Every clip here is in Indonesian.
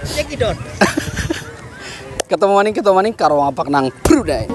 Ketemu maning karo apak nang Brunei.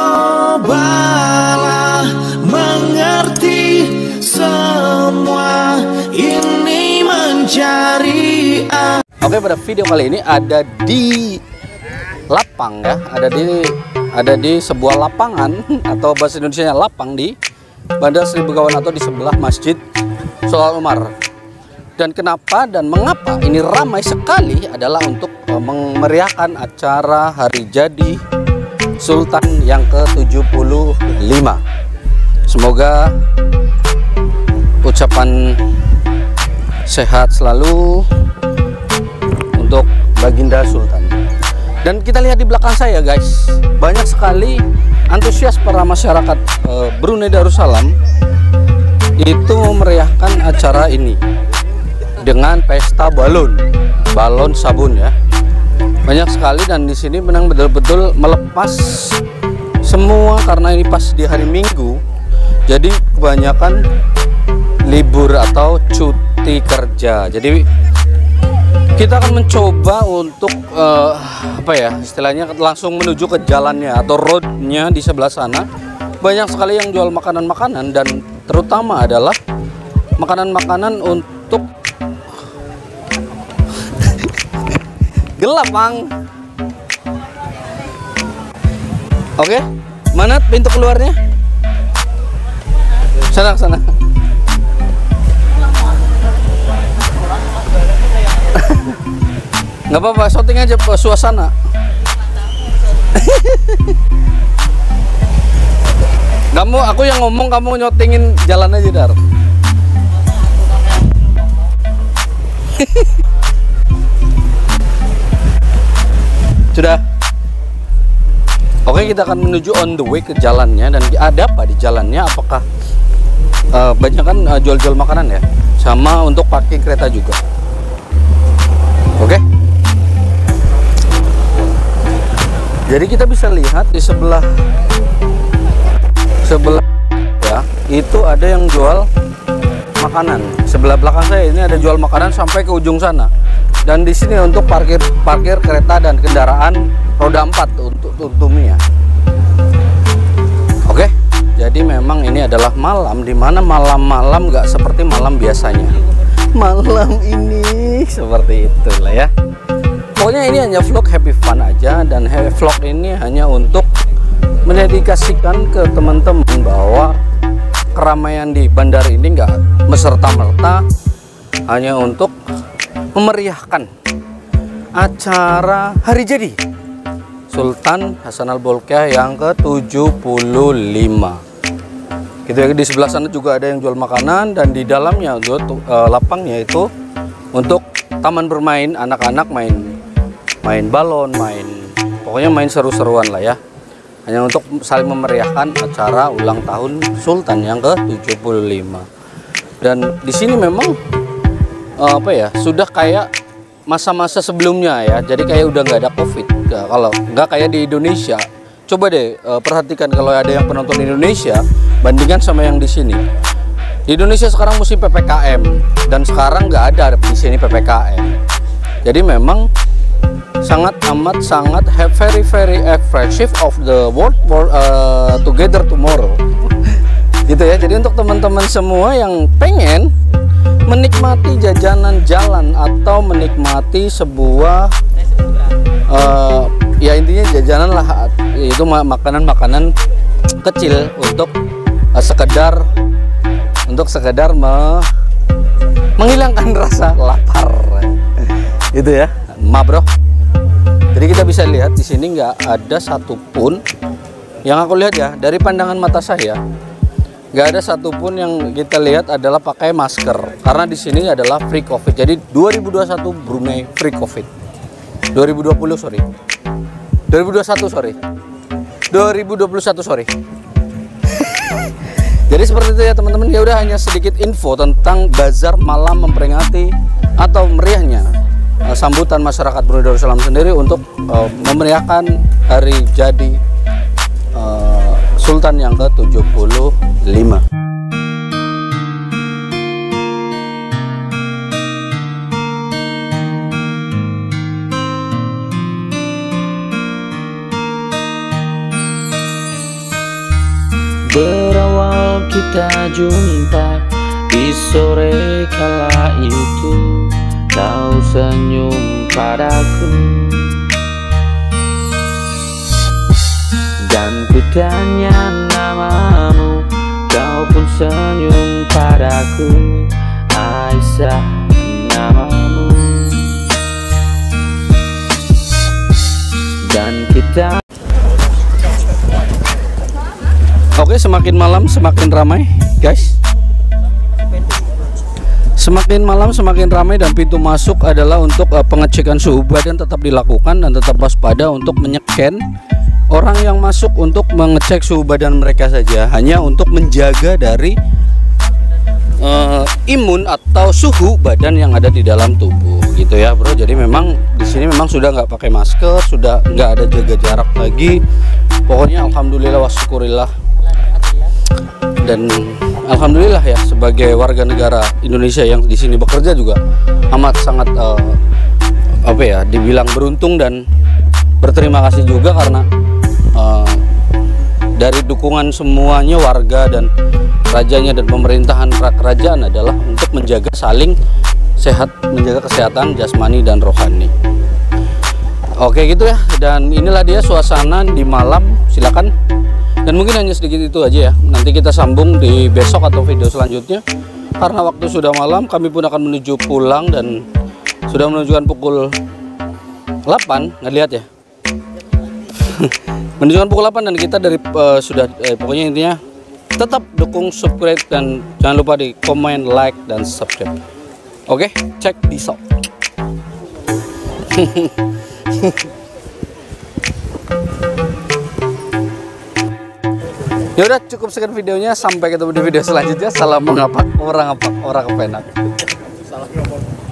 Cobalah mengerti semua ini mencari. Oke, pada video kali ini ada di lapang ya, ada di sebuah lapangan atau bahasa Indonesianya lapang di Bandar Sri Begawan atau di sebelah Masjid Sholal Umar. Dan kenapa dan mengapa ini ramai sekali adalah untuk memeriahkan acara hari jadi Sultan yang ke-75. Semoga ucapan sehat selalu untuk Baginda Sultan. Dan kita lihat di belakang saya guys, banyak sekali antusias para masyarakat Brunei Darussalam itu memeriahkan acara ini dengan pesta balon sabun ya. Banyak sekali, dan di sini memang betul-betul melepas semua karena ini pas di hari Minggu. Jadi kebanyakan libur atau cuti kerja. Jadi kita akan mencoba untuk apa ya istilahnya, langsung menuju ke jalannya atau roadnya di sebelah sana. Banyak sekali yang jual makanan-makanan, dan terutama adalah makanan-makanan untuk gelap Bang. Oke, mana pintu keluarnya? Sana. Nggak apa-apa, syuting aja suasana. Aku yang ngomong, kamu nyotingin jalan aja Dar. Sudah. Oke, kita akan menuju on the way ke jalannya. Dan ada apa di jalannya? Apakah banyak kan jual-jual makanan ya, sama untuk parkir kereta juga. Oke. Jadi kita bisa lihat di sebelah ya, itu ada yang jual makanan. Sebelah belakang saya ini ada jual makanan sampai ke ujung sana. Dan di sini untuk parkir kereta dan kendaraan roda 4 untuk Tumia. Oke, jadi memang ini adalah malam, dimana malam-malam nggak seperti malam biasanya. Malam ini seperti itulah ya. Pokoknya ini hanya vlog happy fun aja, dan vlog ini hanya untuk mendedikasikan ke teman-teman bahwa keramaian di bandar ini nggak serta-merta hanya untuk memeriahkan acara hari jadi Sultan Hasanal Bolkiah yang ke-75. Gitu ya, di sebelah sana juga ada yang jual makanan, dan di dalamnya lapangnya itu untuk taman bermain, anak-anak main balon, pokoknya main seru-seruan lah ya. Hanya untuk saling memeriahkan acara ulang tahun Sultan yang ke-75. Dan di sini memang apa ya, sudah kayak masa-masa sebelumnya ya. Jadi kayak udah nggak ada COVID. Kalau nggak kayak di Indonesia, coba deh perhatikan kalau ada yang penonton Indonesia bandingkan sama yang di sini. Di Indonesia sekarang musim PPKM, dan sekarang nggak ada di sini PPKM. Jadi memang sangat very expressive of the world together tomorrow. Gitu ya. Jadi untuk teman-teman semua yang pengen menikmati jajanan jalan atau menikmati sebuah ya intinya jajanan lah, itu makanan-makanan kecil untuk sekedar menghilangkan rasa lapar gitu ya, bro. Jadi kita bisa lihat di sini nggak ada satupun, yang aku lihat ya dari pandangan mata saya, nggak ada satupun yang kita lihat adalah pakai masker, karena di sini adalah free COVID. Jadi 2021 Brunei free COVID. 2021 sorry. Jadi seperti itu ya teman-teman. Ya udah, hanya sedikit info tentang bazar malam memperingati atau meriahnya sambutan masyarakat Brunei Darussalam sendiri untuk memeriahkan hari jadi Sultan yang ke-75. kita jumpa di sore kala itu, kau senyum padaku dan ku tanya namamu, kau pun senyum padaku. Aisyah namamu. Dan kita Oke, semakin malam semakin ramai, guys. Semakin malam semakin ramai dan pintu masuk adalah untuk pengecekan suhu badan tetap dilakukan dan tetap waspada untuk menyeken orang yang masuk untuk mengecek suhu badan mereka saja, hanya untuk menjaga dari imun atau suhu badan yang ada di dalam tubuh, gitu ya, bro. Jadi memang di sini memang sudah nggak pakai masker, sudah nggak ada jaga jarak lagi. Pokoknya alhamdulillah wasyukurillah, dan alhamdulillah ya, sebagai warga negara Indonesia yang di sini bekerja juga amat sangat apa ya, dibilang beruntung dan berterima kasih juga karena dari dukungan semuanya warga dan rajanya dan pemerintahan kerajaan adalah untuk menjaga saling sehat, menjaga kesehatan jasmani dan rohani. Oke gitu ya, dan inilah dia suasana di malam. Silakan, dan mungkin hanya sedikit itu aja ya, nanti kita sambung di besok atau video selanjutnya karena waktu sudah malam. Kami pun akan menuju pulang dan sudah menunjukkan pukul 8, nggak lihat ya. Menunjukkan pukul 8 dan kita dari sudah pokoknya intinya tetap dukung, subscribe, dan jangan lupa di komen, like, dan subscribe. Oke, cek di shop. Ya udah, cukup sekian videonya, sampai ketemu di video selanjutnya. Salam mengapa orang kepenak. Salah ngomong.